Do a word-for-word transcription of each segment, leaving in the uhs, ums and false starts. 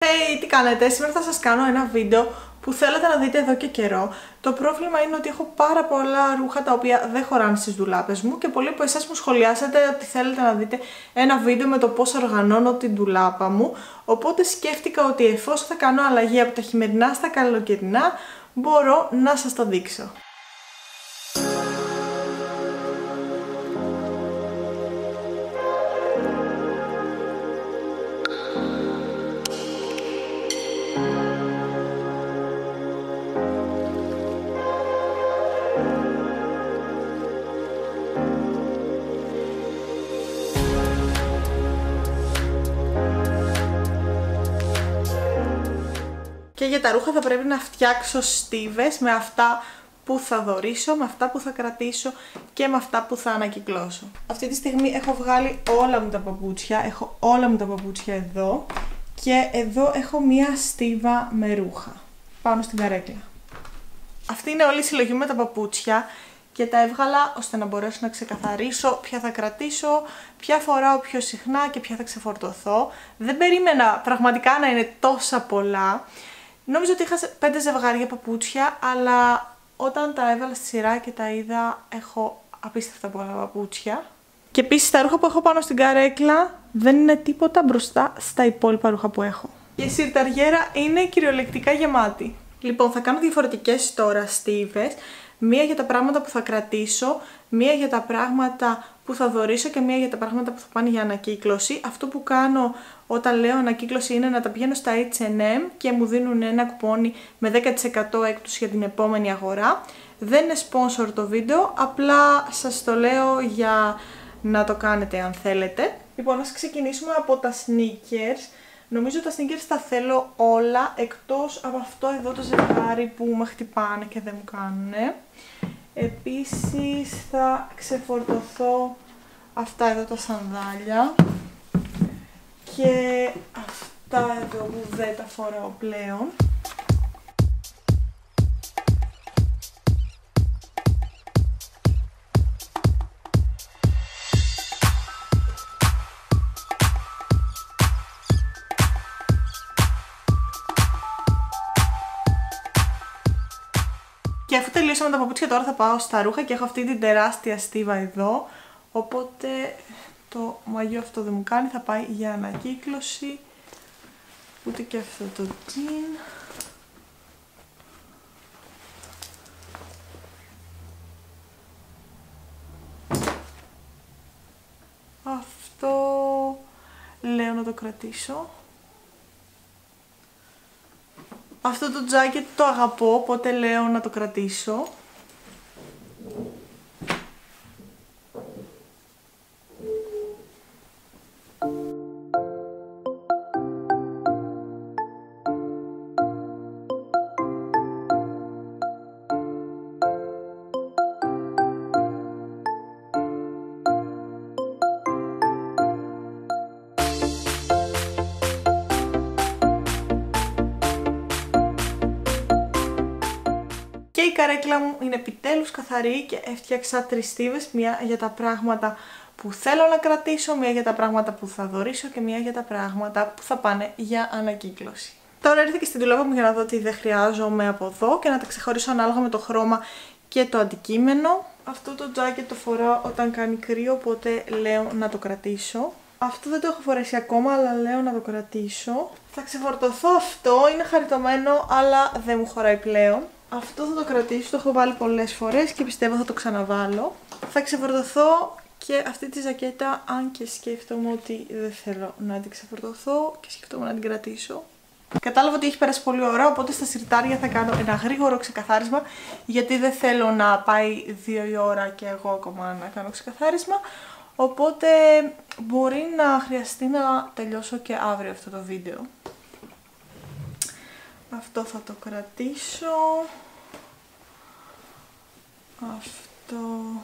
Hey, τι κάνετε? Σήμερα θα σας κάνω ένα βίντεο που θέλετε να δείτε εδώ και καιρό. Το πρόβλημα είναι ότι έχω πάρα πολλά ρούχα τα οποία δεν χωράνε στις ντουλάπες μου και πολλοί από εσάς μου σχολιάσατε ότι θέλετε να δείτε ένα βίντεο με το πώς οργανώνω την ντουλάπα μου. Οπότε σκέφτηκα ότι εφόσον θα κάνω αλλαγή από τα χειμερινά στα καλοκαιρινά, μπορώ να σας το δείξω. Και για τα ρούχα θα πρέπει να φτιάξω στίβες με αυτά που θα δωρήσω, με αυτά που θα κρατήσω και με αυτά που θα ανακυκλώσω. Αυτή τη στιγμή έχω βγάλει όλα μου τα παπούτσια, έχω όλα μου τα παπούτσια εδώ και εδώ έχω μία στίβα με ρούχα πάνω στην καρέκλα. Αυτή είναι όλη η συλλογή με τα παπούτσια και τα έβγαλα ώστε να μπορέσω να ξεκαθαρίσω ποια θα κρατήσω, ποια φοράω πιο συχνά και ποια θα ξεφορτωθώ. Δεν περίμενα πραγματικά να είναι τόσα πολλά. Νόμιζα ότι είχα πέντε ζευγάρια παπούτσια, αλλά όταν τα έβαλα στη σειρά και τα είδα, έχω απίστευτα πολλά παπούτσια. Και επίσης τα ρούχα που έχω πάνω στην καρέκλα δεν είναι τίποτα μπροστά στα υπόλοιπα ρούχα που έχω. Και η συρταριέρα είναι κυριολεκτικά γεμάτη. Λοιπόν, θα κάνω διαφορετικές τώρα στίβες. Μία για τα πράγματα που θα κρατήσω, μία για τα πράγματα που θα δωρήσω και μία για τα πράγματα που θα πάνε για ανακύκλωση. Αυτό που κάνω όταν λέω ανακύκλωση είναι να τα πηγαίνω στα έιτς εντ εμ και μου δίνουν ένα κουπόνι με δέκα τοις εκατό έκπτωση για την επόμενη αγορά. Δεν είναι sponsor το βίντεο, απλά σας το λέω για να το κάνετε αν θέλετε. Λοιπόν, ας ξεκινήσουμε από τα sneakers. Νομίζω τα sneakers τα θέλω όλα, εκτός από αυτό εδώ το ζευγάρι που με χτυπάνε και δεν μου κάνουνε. Επίσης θα ξεφορτωθώ αυτά εδώ τα σανδάλια και αυτά εδώ που δεν τα φοράω πλέον. Και αφού τελείωσα με τα παπούτσια τώρα θα πάω στα ρούχα και έχω αυτή την τεράστια στίβα εδώ. Οπότε το μαγιό αυτό δεν μου κάνει, θα πάει για ανακύκλωση. Ούτε και αυτό το τζιν. Αυτό λέω να το κρατήσω. Αυτό το τζάκετ το αγαπώ, οπότε λέω να το κρατήσω. Και η καρέκλα μου είναι επιτέλους καθαρή και έφτιαξα τρεις στίβες, μία για τα πράγματα που θέλω να κρατήσω, μία για τα πράγματα που θα δωρήσω και μία για τα πράγματα που θα πάνε για ανακύκλωση. Τώρα ήρθα και στην ντουλάπα μου για να δω τι δεν χρειάζομαι από εδώ και να τα ξεχωρίσω ανάλογα με το χρώμα και το αντικείμενο. Αυτό το τζάκετ το φοράω όταν κάνει κρύο, οπότε λέω να το κρατήσω. Αυτό δεν το έχω φορέσει ακόμα, αλλά λέω να το κρατήσω. Θα ξεφορτωθώ αυτό, είναι χαριτωμένο, αλλά δεν μου χωράει πλέον. Αυτό θα το κρατήσω, το έχω βάλει πολλές φορές και πιστεύω θα το ξαναβάλω. Θα ξεφορτωθώ και αυτή τη ζακέτα, αν και σκέφτομαι ότι δεν θέλω να την ξεφορτωθώ και σκέφτομαι να την κρατήσω. Κατάλαβα ότι έχει περάσει πολύ ώρα, οπότε στα συρτάρια θα κάνω ένα γρήγορο ξεκαθάρισμα, γιατί δεν θέλω να πάει δύο η ώρα και εγώ ακόμα να κάνω ξεκαθάρισμα. Οπότε μπορεί να χρειαστεί να τελειώσω και αύριο αυτό το βίντεο. Αυτό θα το κρατήσω. Αυτό...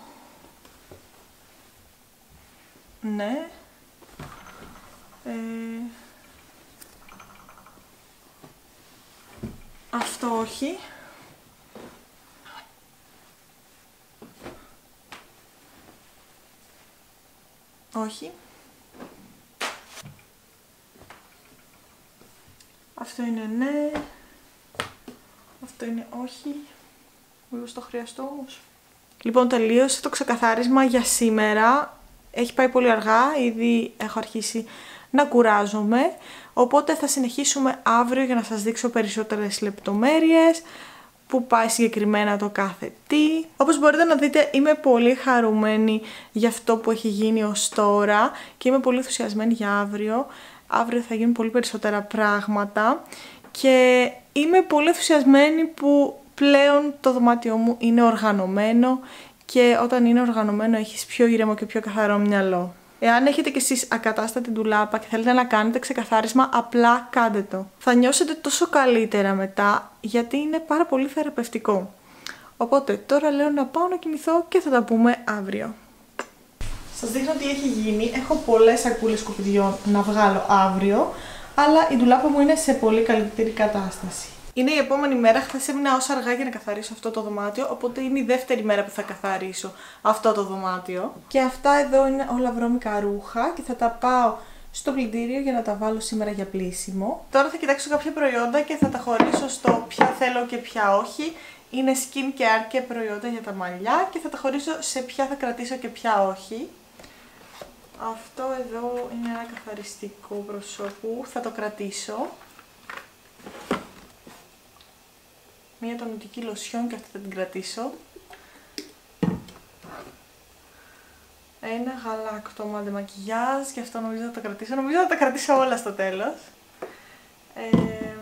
ναι. Ε... Αυτό όχι. Όχι. Αυτό είναι ναι. Αυτό είναι όχι. Μήπως το χρειαστώ όμως. Λοιπόν, τελείωσε το ξεκαθάρισμα για σήμερα. Έχει πάει πολύ αργά, ήδη έχω αρχίσει να κουράζομαι. Οπότε θα συνεχίσουμε αύριο για να σας δείξω περισσότερες λεπτομέρειες, που πάει συγκεκριμένα το κάθε τι. Όπως μπορείτε να δείτε, είμαι πολύ χαρούμενη για αυτό που έχει γίνει ως τώρα και είμαι πολύ ενθουσιασμένη για αύριο. Αύριο θα γίνουν πολύ περισσότερα πράγματα και είμαι πολύ ενθουσιασμένη που πλέον το δωμάτιό μου είναι οργανωμένο και όταν είναι οργανωμένο έχεις πιο ήρεμο και πιο καθαρό μυαλό. Εάν έχετε κι εσείς ακατάστατη ντουλάπα και θέλετε να κάνετε ξεκαθάρισμα, απλά κάντε το. Θα νιώσετε τόσο καλύτερα μετά, γιατί είναι πάρα πολύ θεραπευτικό. Οπότε τώρα λέω να πάω να κοιμηθώ και θα τα πούμε αύριο. Σας δείχνω τι έχει γίνει. Έχω πολλές σακούλες σκουπιδιών να βγάλω αύριο, αλλά η ντουλάπα μου είναι σε πολύ καλύτερη κατάσταση. Είναι η επόμενη μέρα, χθες έμεινα όσα αργά για να καθαρίσω αυτό το δωμάτιο, οπότε είναι η δεύτερη μέρα που θα καθαρίσω αυτό το δωμάτιο. Και αυτά εδώ είναι όλα βρώμικα ρούχα και θα τα πάω στο πλυντήριο για να τα βάλω σήμερα για πλύσιμο. Τώρα θα κοιτάξω κάποια προϊόντα και θα τα χωρίσω στο ποια θέλω και ποια όχι. Είναι skincare και προϊόντα για τα μαλλιά και θα τα χωρίσω σε ποια θα κρατήσω και ποια όχι. Αυτό εδώ είναι ένα καθαριστικό προσώπου, θα το κρατήσω. Μία τονιτική λοσιόν και αυτή θα την κρατήσω. Ένα γαλάκτομα αντεμακιγιάζ και αυτό νομίζω θα τα κρατήσω. Νομίζω θα τα κρατήσω όλα στο τέλος. Ε,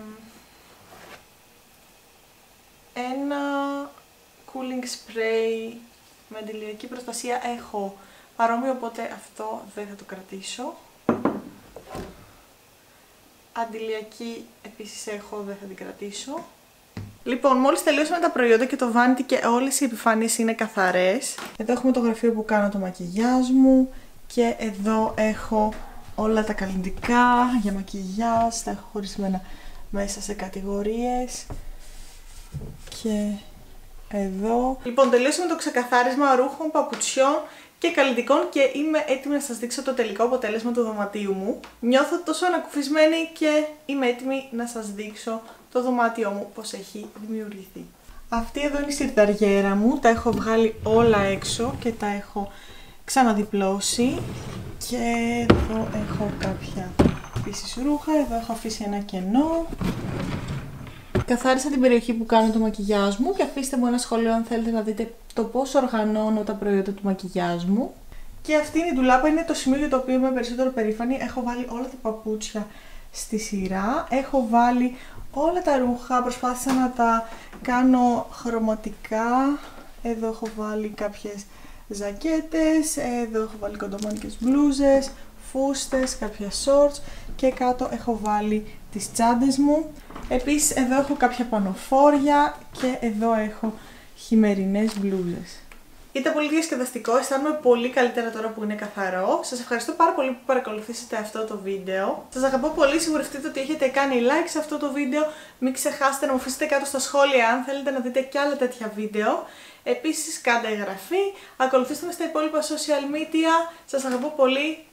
ένα cooling spray με αντιλιακή προστασία έχω παρόμοιο, οπότε αυτό δεν θα το κρατήσω. Αντιλιακή επίσης έχω, δεν θα την κρατήσω. Λοιπόν, μόλις τελείωσαμε τα προϊόντα και το vanity και όλες οι επιφάνειες είναι καθαρές. Εδώ έχουμε το γραφείο που κάνω το μακιγιάζ μου και εδώ έχω όλα τα καλλυντικά για μακιγιάζ, τα έχω χωρισμένα μέσα σε κατηγορίες. Και εδώ. Λοιπόν, τελείωσαμε το ξεκαθάρισμα ρούχων, παπουτσιών και καλλυντικών και είμαι έτοιμη να σας δείξω το τελικό αποτέλεσμα του δωματίου μου. Νιώθω τόσο ανακουφισμένη και είμαι έτοιμη να σας δείξω το δωμάτιό μου πώς έχει δημιουργηθεί. Αυτή εδώ είναι η σιρταριέρα μου, τα έχω βγάλει όλα έξω και τα έχω ξαναδιπλώσει. Και εδώ έχω κάποια επίσης ρούχα, εδώ έχω αφήσει ένα κενό. Καθάρισα την περιοχή που κάνω το μακιγιάζ μου και αφήστε μου ένα σχόλιο αν θέλετε να δείτε το πώς οργανώνω τα προϊόντα του μακιγιάζ μου. Και αυτή είναι η ντουλάπα, είναι το σημείο για το οποίο είμαι περισσότερο περήφανη. Έχω βάλει όλα τα παπούτσια στη σειρά, έχω βάλει όλα τα ρούχα, προσπάθησα να τα κάνω χρωματικά. Εδώ έχω βάλει κάποιες ζακέτες, εδώ έχω βάλει κοντομάνικες μπλούζες, φούστες, κάποια shorts και κάτω έχω βάλει τις τσάντες μου. Επίσης εδώ έχω κάποια πανοφόρια και εδώ έχω χειμερινές μπλούζες. Ήταν πολύ διασκεδαστικό, αισθάνομαι πολύ καλύτερα τώρα που είναι καθαρό. Σας ευχαριστώ πάρα πολύ που παρακολουθήσατε αυτό το βίντεο. Σας αγαπώ πολύ, σιγουρευτείτε ότι έχετε κάνει like σε αυτό το βίντεο. Μην ξεχάσετε να μου αφήσετε κάτω στα σχόλια αν θέλετε να δείτε και άλλα τέτοια βίντεο. Επίσης κάντε εγγραφή, ακολουθήστε με στα υπόλοιπα social media. Σας αγαπώ πολύ.